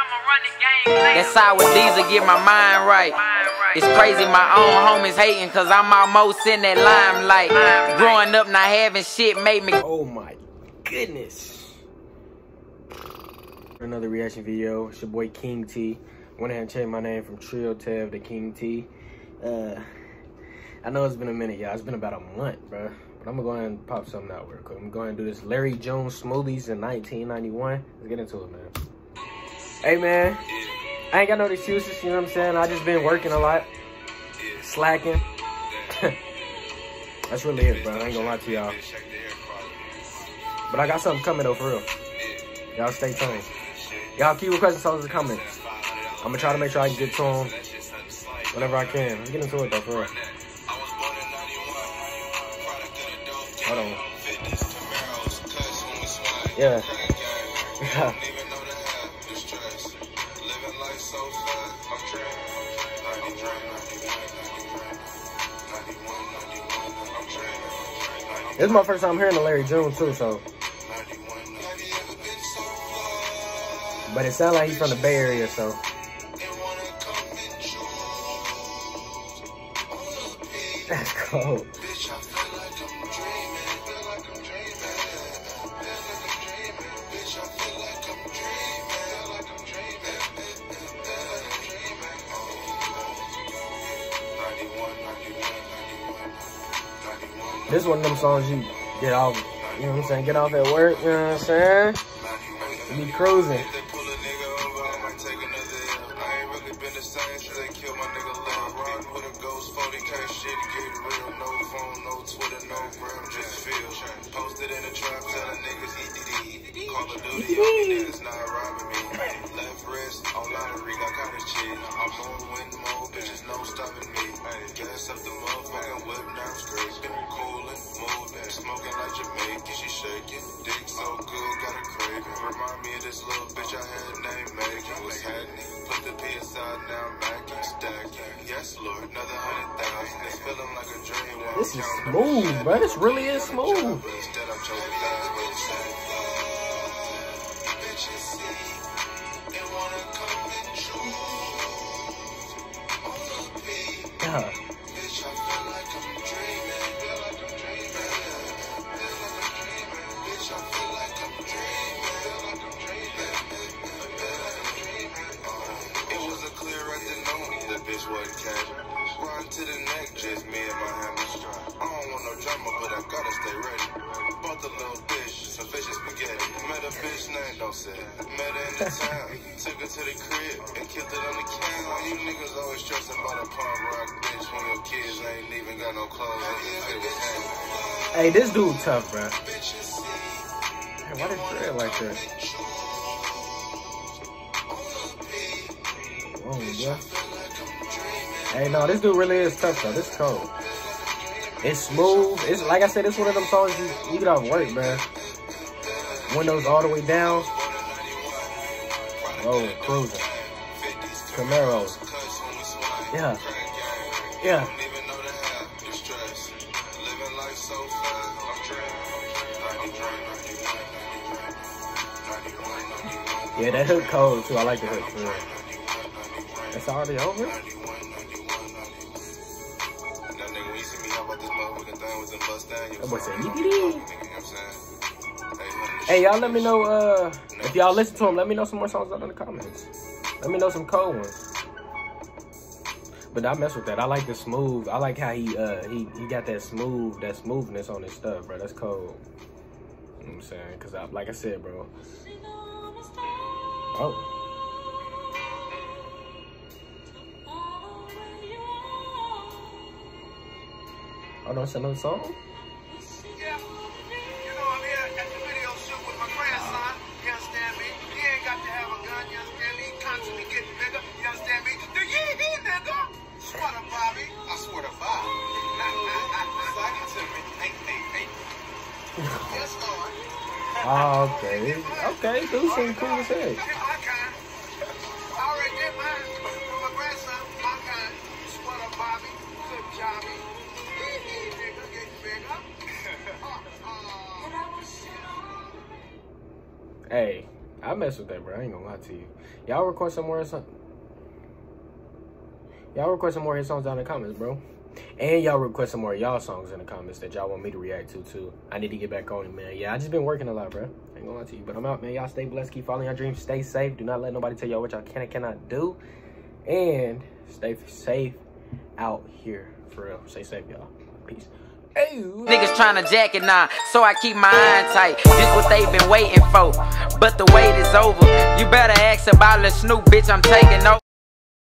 That sour diesel get my mind right. It's crazy my own homies hating cause I'm almost in that limelight. Growing up not having shit made me... Oh my goodness. Another reaction video. It's your boy King T. Went ahead and changed my name from Trio Tev to King T. I know it's been a minute, y'all. It's been about a month, bro. But I'm gonna go ahead and pop something out real quick. I'm going to do this Larry Jones Smoothies in 1991. Let's get into it, man. Hey, man. I ain't got no excuses, you know what I'm saying? I just been working a lot. Slacking. That's really it, bro. I ain't gonna lie to y'all. But I got something coming, though, for real. Y'all stay tuned. Y'all keep requesting songs in the comments. I'm gonna try to make sure I can get to them whenever I can. Let's get into it, though, for real. Hold on. Yeah. Yeah. This is my first time hearing the Larry June too, so. But it sounds like he's from the Bay Area, so. That's cold. This is one of them songs you get off, you know what I'm saying? Get off at work, you know what I'm saying? You be cruising. Smoking like Jamaican, she shaking. Dick so good, got a craving. Remind me of this little bitch I had named Megan. Was happening. Put the P aside, now I'm macking, stacking. Yes, Lord, another 100,000. It's feeling like a dream. This is smooth, bro. This really is smooth. Yeah. Wasn't casual. Run to the neck, just me and my hammers. I don't want no drama, but I gotta stay ready. Bought the little dish, some fish and spaghetti. Met a bitch name, don't say it. Met her in the town, took her to the crib and killed it on the can. All you niggas always stressing about a punk rock bitch when your kids ain't even got no clothes. Hey, this dude tough, bro. Hey, why did Fred like that? Oh, yeah. Hey, no, this dude really is tough, though. This is cold. It's smooth. It's like I said, it's one of them songs you get off work, man. Windows all the way down. Oh, cruising. Camaros. Yeah. Yeah. Yeah, that hook cold, too. I like the hook, for real. It's already over? That boy said, yippee. Hey, y'all let me know, if y'all listen to him, let me know some more songs out in the comments. Let me know some cold ones. But I mess with that. I like the smooth. I like how he got that smoothness on his stuff, bro. That's cold. You know what I'm saying? Because, like I said, bro. Oh. Oh, no, it's another song? Yeah, you know I'm here at the video shoot with my grandson, you understand me? He ain't got to have a gun, you understand me? He constantly getting bigger, you understand me? The yee-hee, nigga! Swear to Bobby, I swear to Bobby. Slide it to me, hey. Yes, Lord. Oh, okay. Okay, dude seems cool as heck. I already did mine for my grandson, my kind. Swear to Bobby, good job. Hey, I mess with that, bro. I ain't gonna lie to you. Y'all request some more songs. Y'all request some more hit songs down in the comments, bro. And y'all request some more y'all songs in the comments that y'all want me to react to, too. I need to get back on it, man. Yeah, I just been working a lot, bro. I ain't gonna lie to you. But I'm out, man. Y'all stay blessed. Keep following your dreams. Stay safe. Do not let nobody tell y'all what y'all can and cannot do. And stay safe out here. For real. Stay safe, y'all. Peace. Niggas tryna jack it now, so I keep my eye tight. This what they been waiting for, but the wait is over. You better ask about Lil Snoop, bitch, I'm taking over.